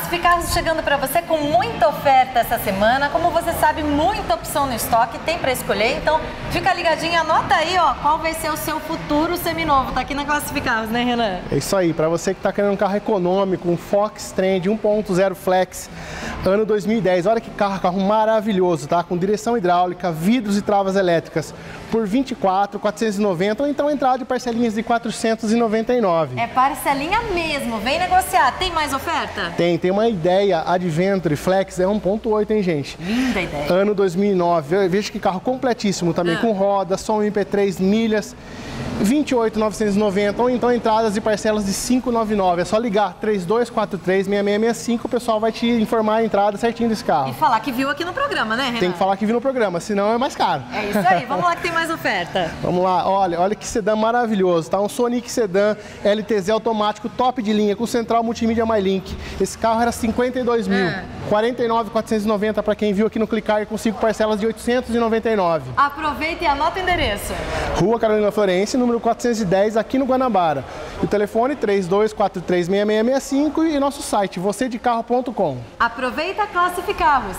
Classificados chegando para você com muita oferta essa semana. Como você sabe, muita opção no estoque, tem para escolher. Então, fica ligadinho, anota aí, ó, qual vai ser o seu futuro seminovo. Tá aqui na Classificados, né, Renan? É isso aí, para você que tá querendo um carro econômico, um Fox Trend 1.0 Flex, ano 2010. Olha que carro maravilhoso, tá? Com direção hidráulica, vidros e travas elétricas por R$ 24.490 ou então entrada de parcelinhas de R$ 499. É parcelinha mesmo, vem negociar. Tem mais oferta? Tem uma ideia Adventure Flex, é 1.8, hein, gente? Linda ideia. Ano 2009, veja que carro completíssimo também, com roda, som MP3, milhas, R$ 28.990 ou então entradas e parcelas de R$ 599. É só ligar 3243-6665, o pessoal vai te informar a entrada certinho desse carro. E falar que viu aqui no programa, né, Renan? Tem que falar que viu no programa, senão é mais caro. É isso aí, vamos lá que tem mais oferta. Vamos lá, olha que sedã maravilhoso, tá? Um Sonic Sedã LTZ automático top de linha, com central multimídia MyLink. Esse carro era 52 mil, 49.490 para quem viu aqui no Clicar, com 5 parcelas de 899. Aproveita e anota o endereço. Rua Carolina Florence, número 410, aqui no Guanabara. O telefone 3243-6665 e nosso site, vocêdecarro.com. Aproveita a Classificados.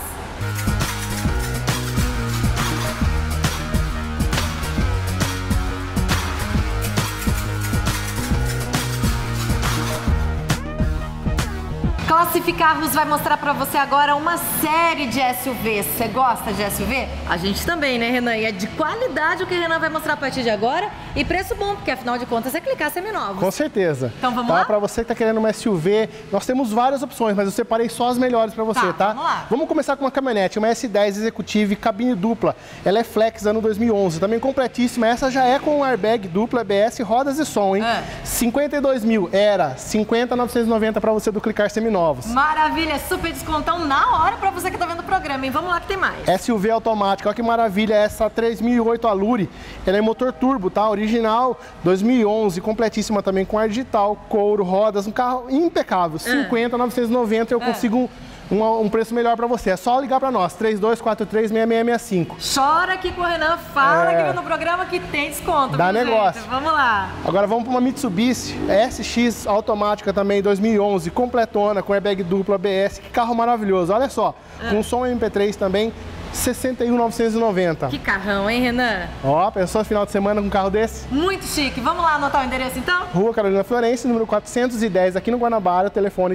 Classificados vai mostrar para você agora uma série de SUVs. Você gosta de SUV? A gente também, né, Renan? E é de qualidade o que o Renan vai mostrar a partir de agora. E preço bom, porque afinal de contas é clicar seminovos. Com certeza. Então vamos lá? Para você que está querendo uma SUV, nós temos várias opções, mas eu separei só as melhores para você, tá? Vamos lá. Vamos começar com uma caminhonete, uma S10 Executive, cabine dupla. Ela é Flex, ano 2011, também completíssima. Essa já é com airbag dupla, ABS, rodas e som, hein? 52 mil, era 50.990 para você do Clicar Seminovos. Maravilha, super descontão na hora pra você que tá vendo o programa, hein? Vamos lá que tem mais. SUV automática, olha que maravilha, essa 3008 Allure, ela é motor turbo, tá? Original, 2011, completíssima também com ar digital, couro, rodas, um carro impecável, 50.990 eu consigo um preço melhor para você. É só ligar para nós, 3243-6665. Chora aqui com o Renan, fala aqui no programa que tem desconto. Dá negócio. Jeito. Vamos lá. Agora vamos para uma Mitsubishi SX automática também, 2011, completona, com airbag duplo, ABS. Que carro maravilhoso, olha só. Com som MP3 também, 61.990. Que carrão, hein, Renan? Ó, pensou no final de semana com um carro desse? Muito chique. Vamos lá anotar o endereço, então? Rua Carolina Florence, número 410, aqui no Guanabara, telefone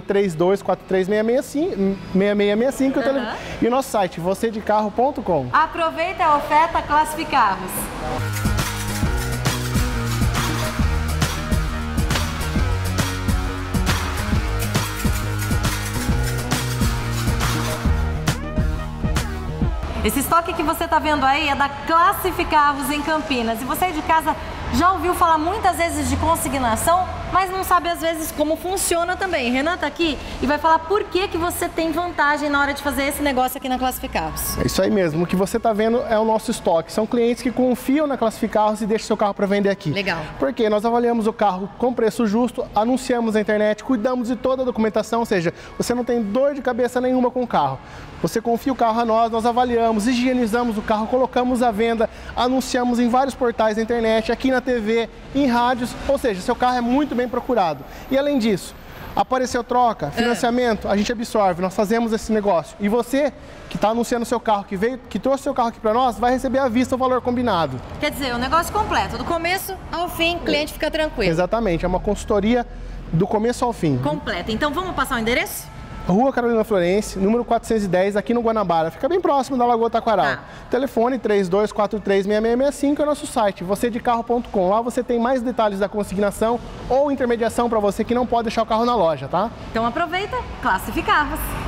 3243-6665 e o nosso site, vocêdecarro.com. Aproveita a oferta Classificados. Esse estoque que você está vendo aí é da Classificados em Campinas. E você aí de casa já ouviu falar muitas vezes de consignação, mas não sabe às vezes como funciona também. Renan tá aqui e vai falar por que você tem vantagem na hora de fazer esse negócio aqui na Classificados. É isso aí mesmo, o que você está vendo é o nosso estoque. São clientes que confiam na Classificados e deixam seu carro para vender aqui. Legal. Porque nós avaliamos o carro com preço justo, anunciamos na internet, cuidamos de toda a documentação, ou seja, você não tem dor de cabeça nenhuma com o carro. Você confia o carro a nós, nós avaliamos, higienizamos o carro, colocamos à venda, anunciamos em vários portais da internet, aqui na TV, em rádios, ou seja, seu carro é muito bem procurado. E além disso, apareceu troca, financiamento, a gente absorve, nós fazemos esse negócio. E você que está anunciando o seu carro, que trouxe seu carro aqui para nós, vai receber à vista o valor combinado. Quer dizer, o negócio completo, do começo ao fim, o cliente fica tranquilo. Exatamente, é uma consultoria do começo ao fim. Completa. Então vamos passar o endereço? Rua Carolina Florence, número 410, aqui no Guanabara. Fica bem próximo da Lagoa Taquaral. Telefone 3243-6665 é o nosso site, vocêdecarro.com. Lá você tem mais detalhes da consignação ou intermediação para você que não pode deixar o carro na loja, tá? Então aproveita, Classificados.